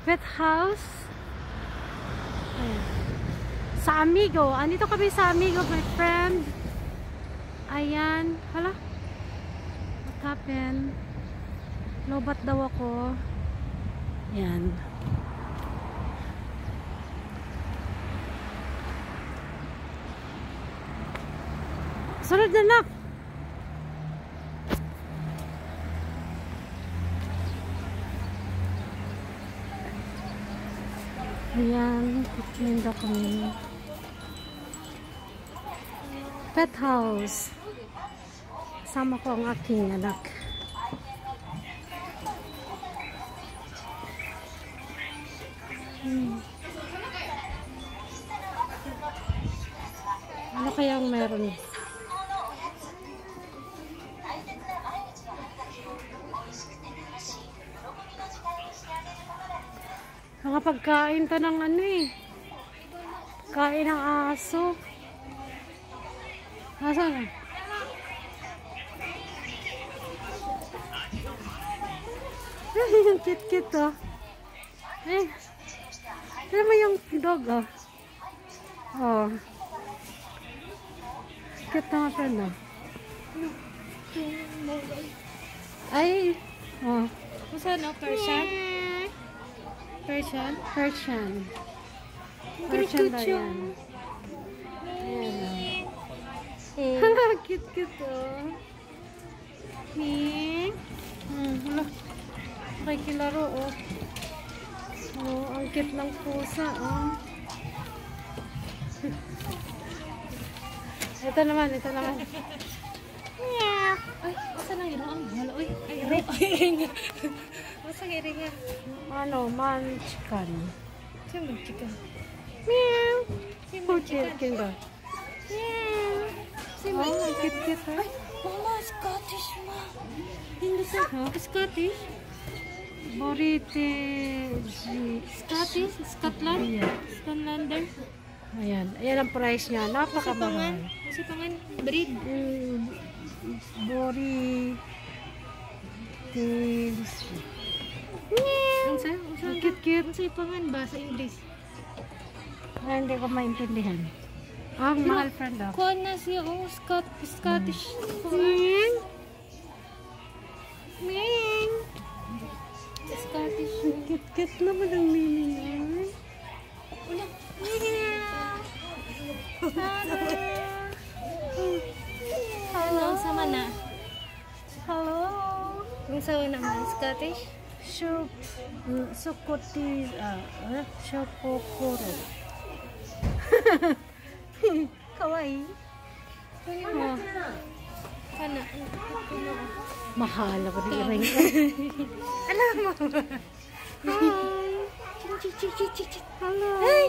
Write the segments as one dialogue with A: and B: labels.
A: Pet house. Ayan. Sa Amigo. Andito kami sa Amigo, my friend. Ayan. Hala. What happened? Lobat daw ako. Ayan. Sunod na nak. Ayan, pagkinda kami. Pet house. Kasama ko ang aking anak. Ano kayang meron? Nakapagkain to ng ano eh. Kain ng aso. Asan na? Yung cute-cute oh. Eh. Alam mo yung dog oh. Oh. Cute na nga friend oh. Ay. Oh.
B: Saan no? Persian? Persian?
A: Persian. Persian daw yan. Ayan oh. Cute-cute oh. Hala. Nakikilaro oh. Oh, ang cute ng pusa oh. Ito naman, ito naman.
B: Meow. Ay, asa lang yun? Ang halo. Uy, ay, asa nga rin nga?
A: Ano, manchikan.
B: Saan mo chicken?
A: Meow.
B: Saan mo
A: Chicken ba?
B: Meow. Saan mo
A: Oh, cute-cute ha?
B: Ay, mama, Scottish ma. Hindi sa Scottish?
A: Borite.
B: Scottish? Scotland?
A: Ayan.
B: Scotlander?
A: Ayan. Ayan ang price niya. Napakamahal.
B: Kasi pangan, breed.
A: Borite.
B: Ang sa?
A: Ang cute-cute.
B: Ang sa pangan ba sa English?
A: Ay, hindi ko maintindihan. Ang mahal friend ako.
B: Kuha na siya, Scottish.
A: Ming.
B: Ming! Scottish.
A: Cute-cute naman ang mini.
B: Una. Hello, sama na.
A: Hello.
B: Yung sawa naman, Scottish.
A: Sukoti. Shokokoro. Kawaii. Oh.
B: Kana.
A: Mahal ako din ring.
B: Alam mo.
A: Hi. Hello.
B: Hey.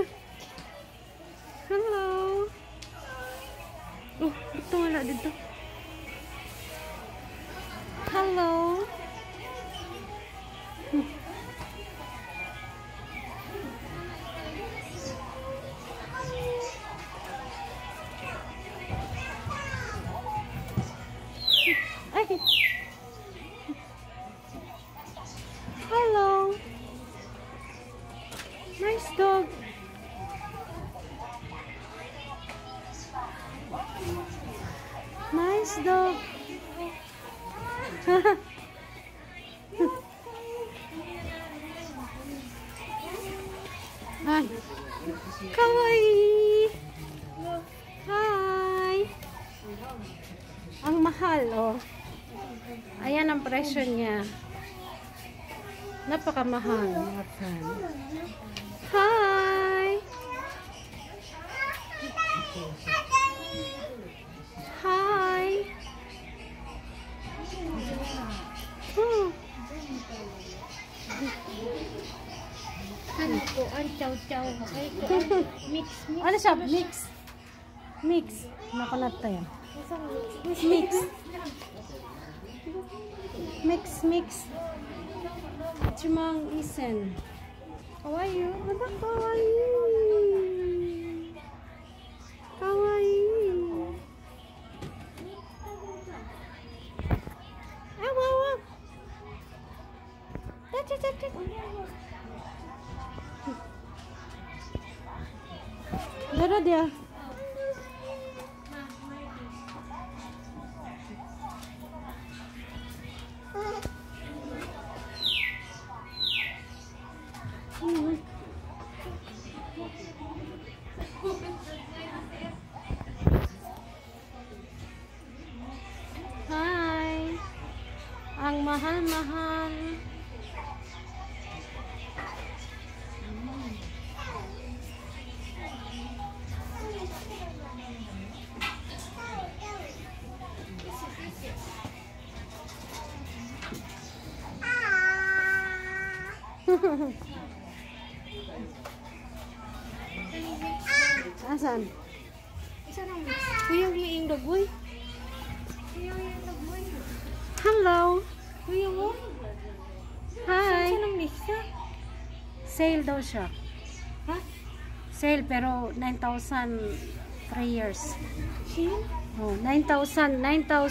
A: Hello. Oh, ito wala dito. Hello. Ay. Hello. Nice dog. Nice dog. Hi. Kawaii. Hi. Ang mahal, oh. Ayan ang presyo niya. Napakamahal, mga friend. Hi. Hi.
B: Ano ko, ang chow-chow. Ay, ko, mix.
A: Ano siya? Mix. Mix. Nakunat tayo. Mix. Mix. Chumang isen. Kawaii. Ano kawaii? Kawaii. Ay, wow. Dara dia. Hi. Ang mahal-mahal. Asan?
B: Isa lang mix. Kuya, yung dagoy.
A: Hello.
B: Kuya mo?
A: Hi.
B: Isa lang mix ha?
A: Sale daw siya.
B: Ha?
A: Sale pero 9,000 3 years.
B: Shin?
A: Oh, 9,000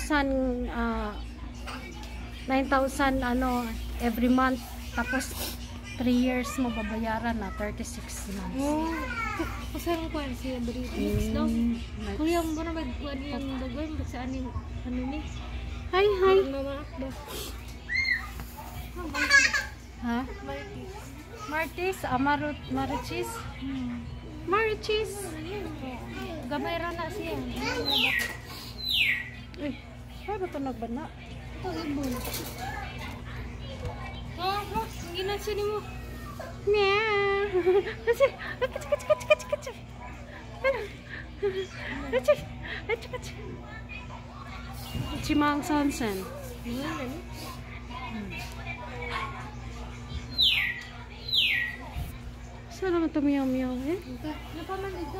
A: ano every month tapos 3 years mo babayaran na 36 months.
B: Oh. Kusarang kuhan siya beri mix daw.
A: Nice.
B: Kuya mo na magkuhan yung dagoy. Saan yung ano ni?
A: Hi, hi.
B: Mama.
A: Ha?
B: Martis.
A: Martis, Marichis. Marichis.
B: Gamay ra na siya.
A: Uy, ano ba ito nagbana?
B: Ito ibon. Oh, ginan siya ni mo.
A: Meow. Kasi, kacik. Chimang Sonsen. Saan naman ito meow eh?
B: Napaman ito.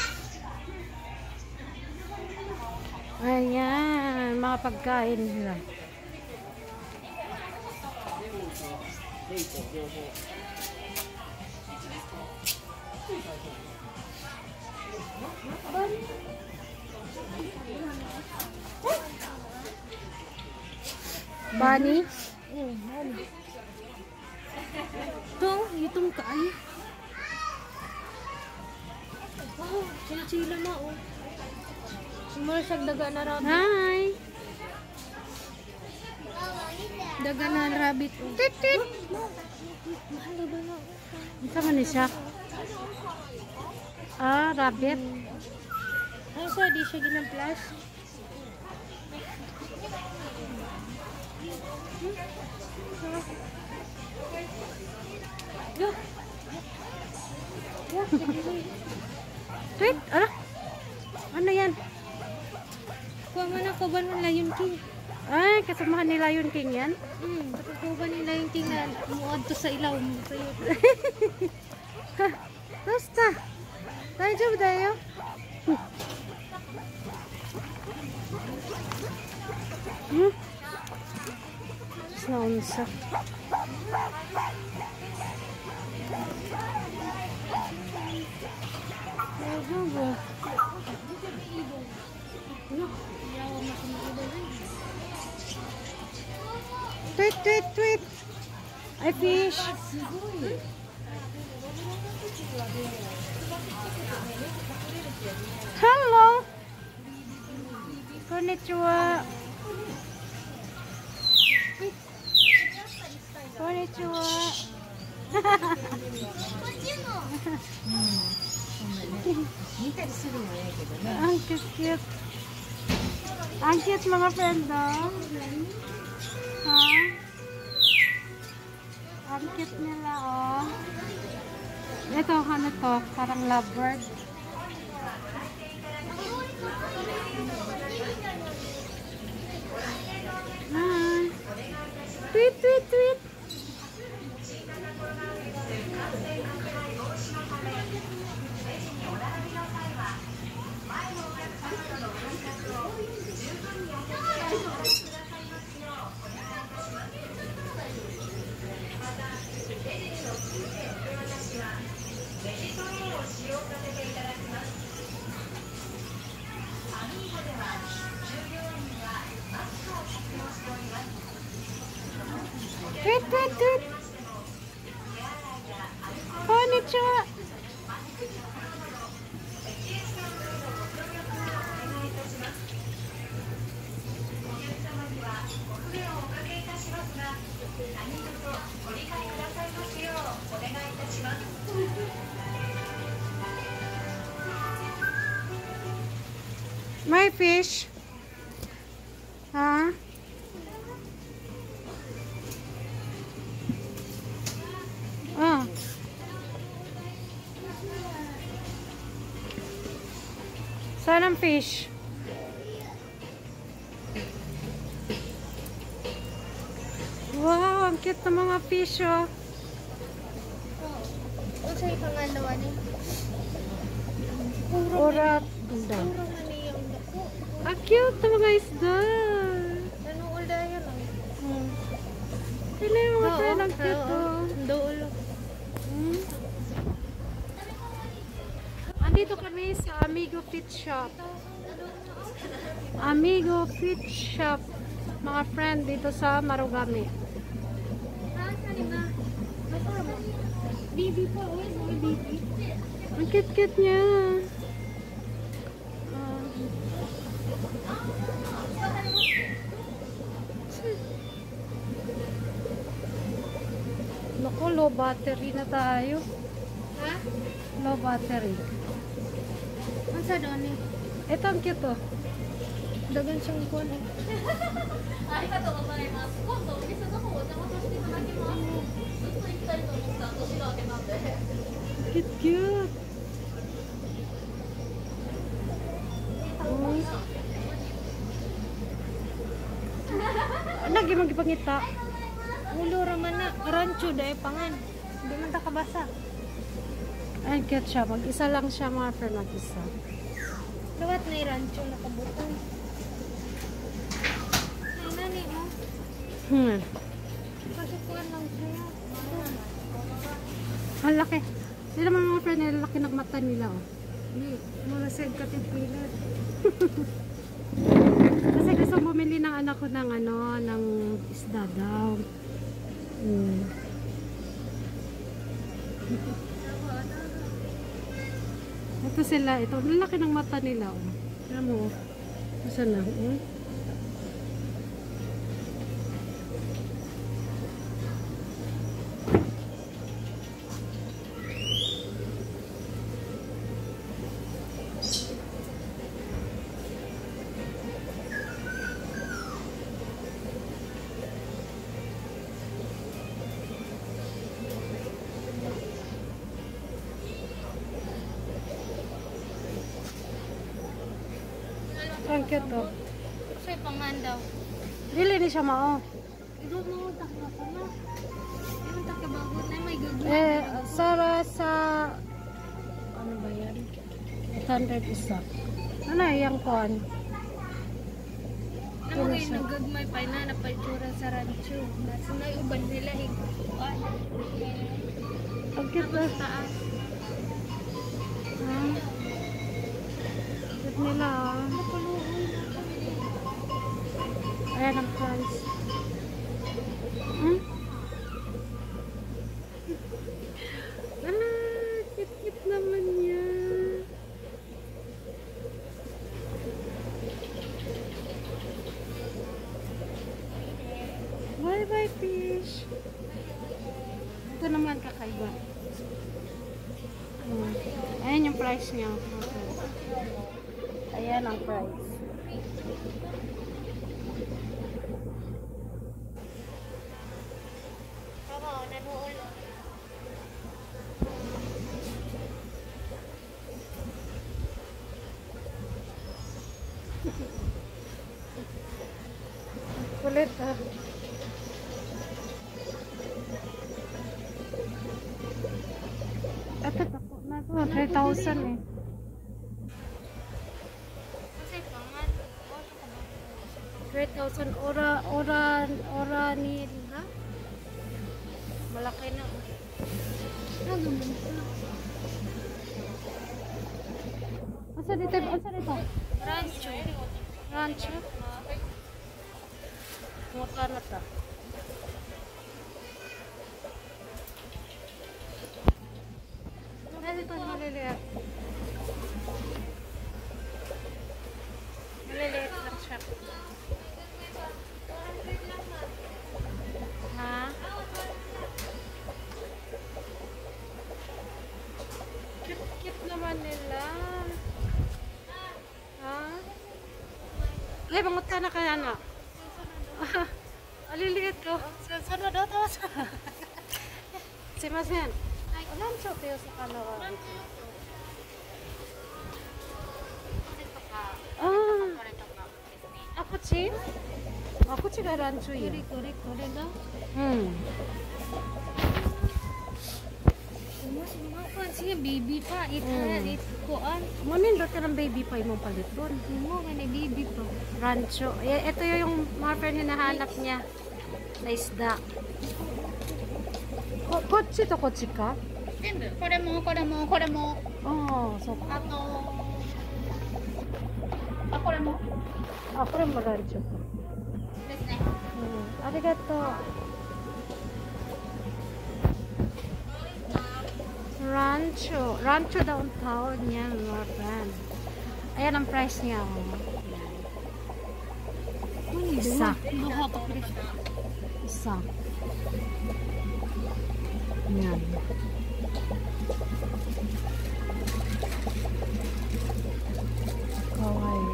A: Ayan, mga pagkain nila. Bunny?
B: Itong kaay. Oh, chila ma oh. Sumara siya daga na rabbit.
A: Hi!
B: Daga na rabbit oh.
A: Tit!
B: Mahal ba na?
A: Isa man siya. Ah, rabbit.
B: Ano sa di siya ginang plus? Yo.
A: Wait, ano? Ano yan?
B: Kuha mo na kuban mo Lion King.
A: Ay, kasamahan ni Lion King yan?
B: Kuban ni Lion King na muad to sa ilaw mo tayo.
A: Basta. Daijoubu da yo. Snonsa. Daijoubu. Tweet. I fish. Hello. Konnichiwa. Konnichiwa. Ang cute. Ang cute mga friend, oh. Ha? Ang cute nila, oh. Ito, ano to? Parang lovebird. Hi. Tweet. Tweet. May fish. Ha? Ah. Saan ang fish? Wow, ang cute ng mga fish, oh.
B: Ano sa'yo pangalawa ni?
A: Urat. Ganda.
B: Puro man yung dako.
A: Ang cute ng mga isda.
B: Nanuol dahil lang.
A: Pila yung mga tayo ng cute, oh.
B: Dool.
A: Andito kami sa Amigo Fit Shop. Amigo Fit Shop. Mga friend dito sa Marugame.
B: Bibi po. Uy, mga bibi.
A: Ang cute-cute niya. Naku, low battery na tayo.
B: Ha?
A: Low battery.
B: Ang sa doon eh.
A: Ito ang cute, oh.
B: Dagan siyang ikon eh.
A: Cute, cute. Oh. Lagi magipangita.
B: Ulo raman na. Rancho dahil pangan. Hindi man ta kabasa.
A: Ay, cute siya. Mag-isa lang siya, mga friend. Mag-isa.
B: Lawat na yung rancho nakabutan. Ay, nani mo. Kasukuan lang siya.
A: Ang laki. Hindi naman mga friend, ang laki ng mata nila, oh.
B: Hindi. Mula sa katipilat.
A: Kasi gusto bumili ng anak ko ng ano, ng isda daw. Ito sila, ito. Ang laki ng mata nila, oh. Alam mo, saan na, oh. Ang cute, oh.
B: Sa'yo pangan daw.
A: Dili ni siya mao.
B: Ito mo takla pa na. Yung takibagot na may gagawin.
A: Sara sa ano ba yan? 800 isa. Ano yung kuan?
B: Ano kayo nagagmay pa na napaltura sa rancho. Nasa na uban nila higuan.
A: Ang cute, oh.
B: Taas.
A: Ah. Cute nila, oh. Ayan ang price. Ala, cute naman niya. Bye-bye, fish. Ito naman kakaiba. Ayan yung price niya. Okay. Ayan ang price.
B: Tama, nanuol.
A: Kulit, ah. Ito, tako na to. 3,000 eh.
B: Kasi pangan.
A: 3,000 ora nila. Malaki na.
B: Nagaman ka.
A: Asa dito? Asa dito?
B: Rancho.
A: Rancho. Magkano ta? Dito maliliit. Maliliit lang siya. Ha? Cute naman nila. Ha? Ay, mangut ka na kaya na. Aliliit ko.
B: Sana daw to.
A: Simasen. Alam siya tayo sa kanawa. Ako chi? Ako chi ga rancho yun.
B: Kore daw. Sige, baby pa. It kuan.
A: Manindot ka ng baby pa yung palit doon.
B: Mo nga ni baby pa.
A: Rancho. Ito yung mga friend hinahanap niya. Na isda. Kotsi to kotsi ka?
B: Kore mo.
A: Oh, so.
B: Ato. Ako rin mo.
A: Ako rin rancho ko.
B: Let's na.
A: Arigato. Rancho. Rancho daw ang tawag niya, mga friend. Ayan ang price niya. Isa. Isa. Yan. Kawaii.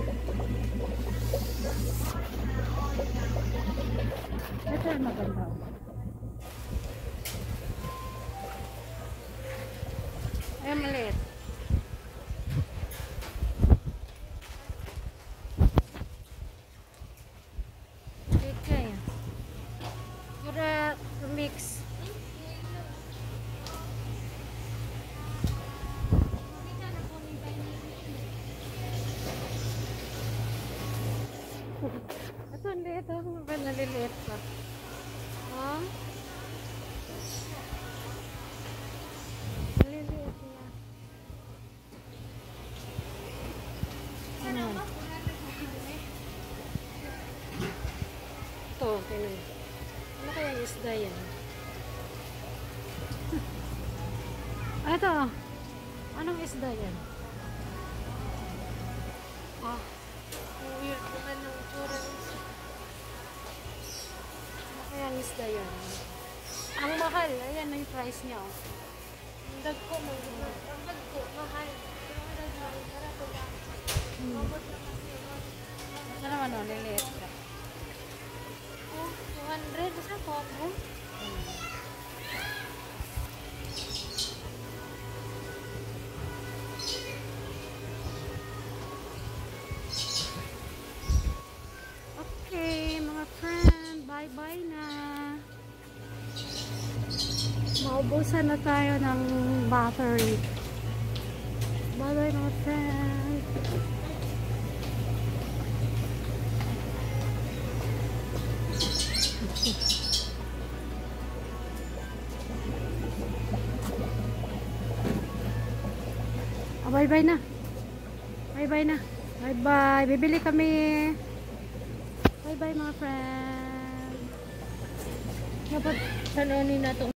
A: Ito yung maganda. Ay, maliit. Okay. Para to mix. Ito, ang liit. Naliliit pa. Ha? Naliliit niya. Ano? Ito, tinan. Ano kaya yung isda yan? Ito. Anong isda yan? Ah. Weird naman yung tsura ng isda. Ano kaya ang isda yan? Ang mahal. Ayan na yung price niya. Oh. Ang dagko mo. Ang dagko. Mahal. Ito naman o. Liliit ka.
B: Oh, 200. Basta po ako.
A: Okay, mga friend. Bye-bye na. Maubusan na tayo ng battery. Bye-bye mga friend. Bye-bye na. Bye-bye na. Bye-bye. Bibili kami. Bye-bye mga friend.
B: Dapat sanonin na to.